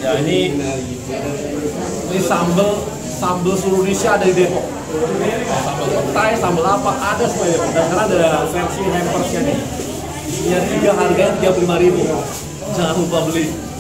Ya ini sambal seluruh Indonesia ada di Depok. Sambal petai, sambal apa ada semuanya. Dan sekarang ada versi hampersnya nih. Yang 3 harganya 35.000. Jangan lupa beli.